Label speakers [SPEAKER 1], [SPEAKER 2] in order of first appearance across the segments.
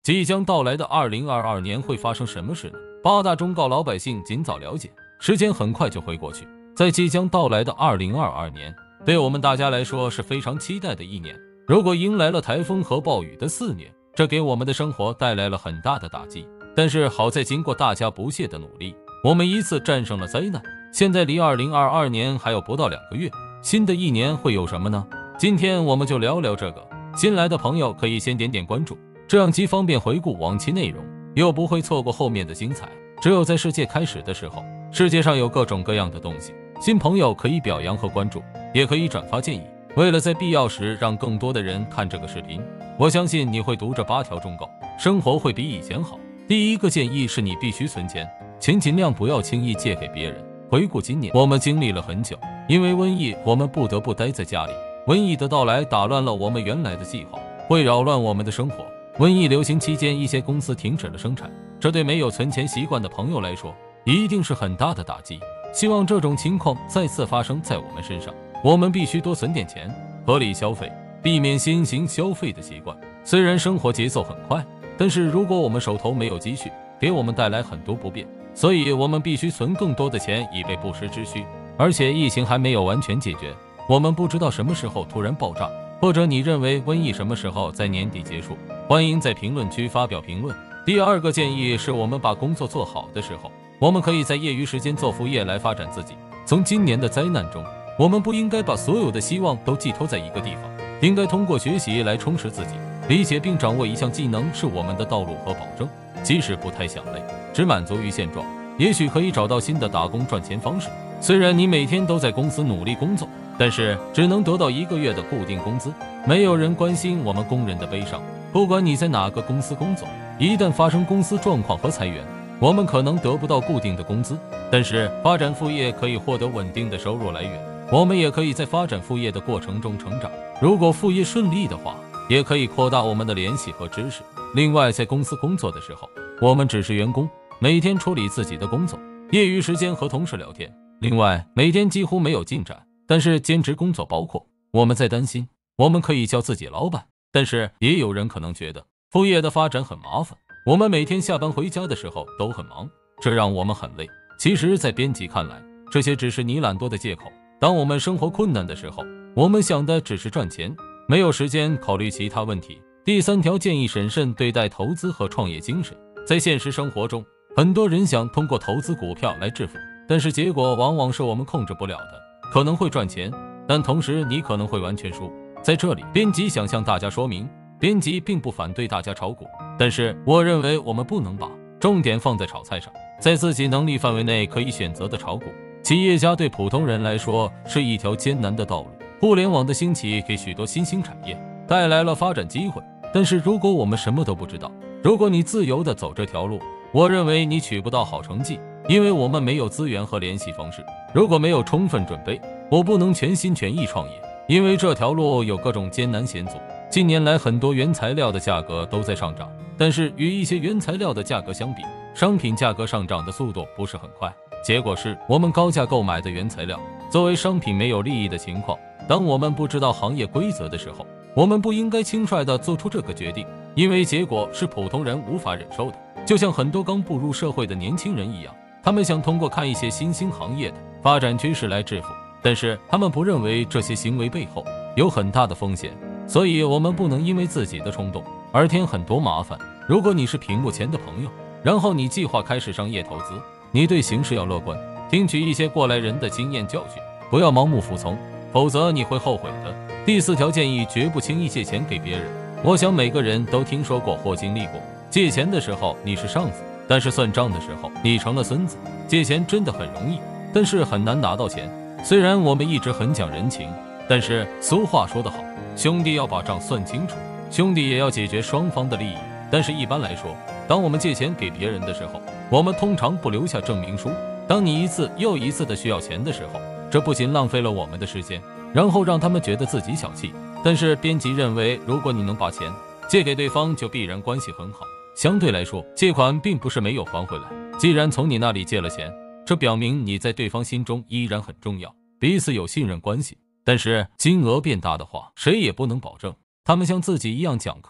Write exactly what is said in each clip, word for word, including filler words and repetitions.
[SPEAKER 1] 即将到来的二零二二年会发生什么事呢？八大忠告老百姓尽早了解。时间很快就会过去，在即将到来的二零二二年，对我们大家来说是非常期待的一年。如果迎来了台风和暴雨的四年，这给我们的生活带来了很大的打击。但是好在经过大家不懈的努力，我们一次战胜了灾难。现在离二零二二年还有不到两个月，新的一年会有什么呢？今天我们就聊聊这个。新来的朋友可以先点点关注，这样既方便回顾往期内容，又不会错过后面的精彩。只有在世界开始的时候，世界上有各种各样的东西，新朋友可以表扬和关注，也可以转发建议。为了在必要时让更多的人看这个视频，我相信你会读这八条忠告，生活会比以前好。第一个建议是你必须存钱，钱尽量不要轻易借给别人。回顾今年，我们经历了很久，因为瘟疫，我们不得不待在家里。瘟疫的到来打乱了我们原来的计划，会扰乱我们的生活。瘟疫流行期间，一些公司停止了生产，这对没有存钱习惯的朋友来说，一定是很大的打击。希望这种情况再次发生在我们身上。我们必须多存点钱，合理消费，避免新型消费的习惯。虽然生活节奏很快，但是如果我们手头没有积蓄，给我们带来很多不便。所以我们必须存更多的钱，以备不时之需。而且疫情还没有完全解决，我们不知道什么时候突然爆炸，或者你认为瘟疫什么时候在年底结束？欢迎在评论区发表评论。第二个建议是我们把工作做好的时候，我们可以在业余时间做副业来发展自己。从今年的灾难中，我们不应该把所有的希望都寄托在一个地方，应该通过学习来充实自己。理解并掌握一项技能是我们的道路和保证，即使不太想累，只满足于现状，也许可以找到新的打工赚钱方式。虽然你每天都在公司努力工作，但是只能得到一个月的固定工资，没有人关心我们工人的悲伤。不管你在哪个公司工作，一旦发生公司状况和裁员，我们可能得不到固定的工资，但是发展副业可以获得稳定的收入来源。我们也可以在发展副业的过程中成长，如果副业顺利的话，也可以扩大我们的联系和知识。另外，在公司工作的时候，我们只是员工，每天处理自己的工作，业余时间和同事聊天。另外，每天几乎没有进展，但是兼职工作包括我们在担心，我们可以叫自己老板，但是也有人可能觉得副业的发展很麻烦。我们每天下班回家的时候都很忙，这让我们很累。其实，在编辑看来，这些只是你懒惰的借口。当我们生活困难的时候，我们想的只是赚钱，没有时间考虑其他问题。第三条建议审慎对待投资和创业精神。在现实生活中，很多人想通过投资股票来致富，但是结果往往是我们控制不了的。可能会赚钱，但同时你可能会完全输。在这里，编辑想向大家说明，编辑并不反对大家炒股，但是我认为我们不能把重点放在炒菜上，在自己能力范围内可以选择的炒股。企业家对普通人来说是一条艰难的道路。互联网的兴起给许多新兴产业带来了发展机会，但是如果我们什么都不知道，如果你自由地走这条路，我认为你取不到好成绩，因为我们没有资源和联系方式。如果没有充分准备，我不能全心全意创业，因为这条路有各种艰难险阻。近年来很多原材料的价格都在上涨，但是与一些原材料的价格相比，商品价格上涨的速度不是很快。结果是我们高价购买的原材料作为商品没有利益的情况。当我们不知道行业规则的时候，我们不应该轻率地做出这个决定，因为结果是普通人无法忍受的。就像很多刚步入社会的年轻人一样，他们想通过看一些新兴行业的发展趋势来致富，但是他们不认为这些行为背后有很大的风险。所以我们不能因为自己的冲动而添很多麻烦。如果你是屏幕前的朋友，然后你计划开始商业投资，你对形势要乐观，听取一些过来人的经验教训，不要盲目服从，否则你会后悔的。第四条建议，绝不轻易借钱给别人。我想每个人都听说过或经历过，借钱的时候你是上司，但是算账的时候你成了孙子。借钱真的很容易，但是很难拿到钱。虽然我们一直很讲人情，但是俗话说得好，兄弟要把账算清楚，兄弟也要解决双方的利益。但是一般来说，当我们借钱给别人的时候，我们通常不留下证明书。当你一次又一次的需要钱的时候，这不仅浪费了我们的时间，然后让他们觉得自己小气。但是编辑认为，如果你能把钱借给对方，就必然关系很好。相对来说，借款并不是没有还回来。既然从你那里借了钱，这表明你在对方心中依然很重要，彼此有信任关系。但是金额变大的话，谁也不能保证他们像自己一样讲课吗？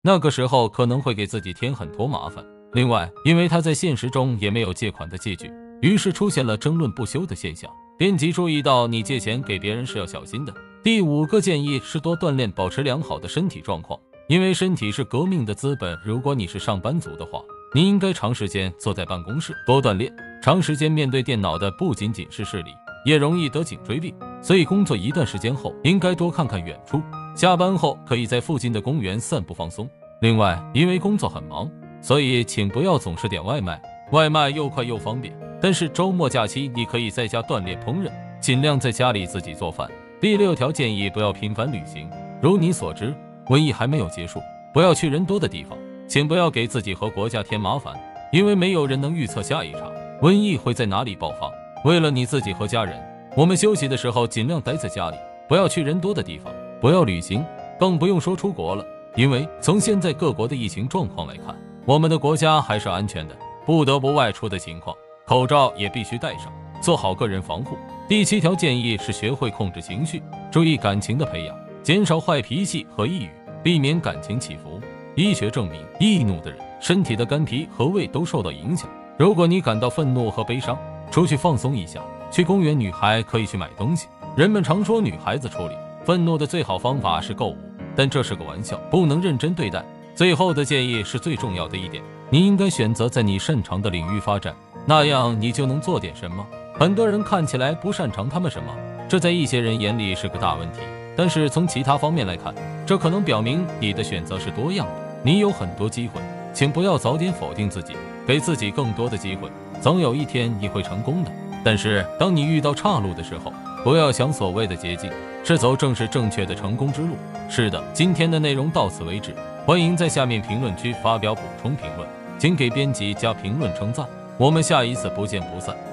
[SPEAKER 1] 那个时候可能会给自己添很多麻烦。另外，因为他在现实中也没有借款的借据，于是出现了争论不休的现象，编辑注意到你借钱给别人是要小心的。第五个建议是多锻炼，保持良好的身体状况，因为身体是革命的资本。如果你是上班族的话，你应该长时间坐在办公室，多锻炼。长时间面对电脑的不仅仅是视力，也容易得颈椎病，所以工作一段时间后，应该多看看远处。下班后可以在附近的公园散步放松。另外，因为工作很忙，所以请不要总是点外卖，外卖又快又方便。但是周末假期你可以在家锻炼烹饪，尽量在家里自己做饭。第六条建议，不要频繁旅行。如你所知，瘟疫还没有结束，不要去人多的地方，请不要给自己和国家添麻烦，因为没有人能预测下一场瘟疫会在哪里爆发。为了你自己和家人，我们休息的时候尽量待在家里，不要去人多的地方，不要旅行，更不用说出国了。因为从现在各国的疫情状况来看，我们的国家还是安全的。不得不外出的情况，口罩也必须戴上，做好个人防护。第七条建议是学会控制情绪，注意感情的培养，减少坏脾气和抑郁，避免感情起伏。医学证明，易怒的人身体的肝脾和胃都受到影响。如果你感到愤怒和悲伤，出去放松一下，去公园。女孩可以去买东西。人们常说女孩子处理愤怒的最好方法是购物，但这是个玩笑，不能认真对待。最后的建议是最重要的一点，你应该选择在你擅长的领域发展，那样你就能做点什么。很多人看起来不擅长他们什么，这在一些人眼里是个大问题，但是从其他方面来看，这可能表明你的选择是多样的，你有很多机会。请不要早点否定自己，给自己更多的机会，总有一天你会成功的。但是当你遇到岔路的时候，不要想所谓的捷径，是走正是正确的成功之路。是的，今天的内容到此为止，欢迎在下面评论区发表补充评论，请给编辑加评论称赞，我们下一次不见不散。